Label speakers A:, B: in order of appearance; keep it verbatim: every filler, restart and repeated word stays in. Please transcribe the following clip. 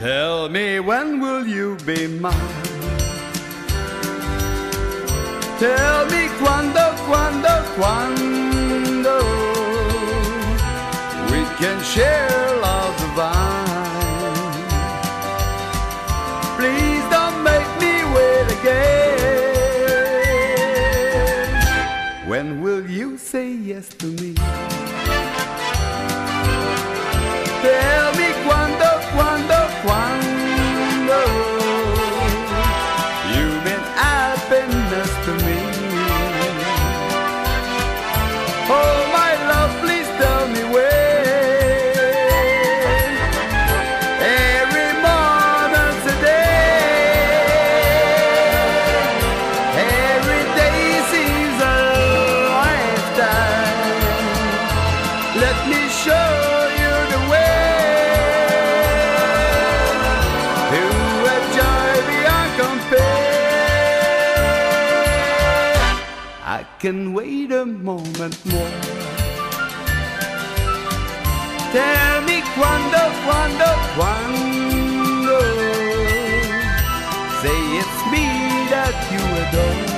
A: Tell me, when will you be mine? Tell me quando, quando, quando we can share love divine. Please don't make me wait again. When will you say yes to me? Tell me quando, quando, quando you mean happiness to me. Oh my love, please tell me when. Every moment's a day, every day seems a lifetime. Let me show you the way to a joy beyond compare. I can wait a moment more. Tell me quando, quando, quando. Say it's me that you adore.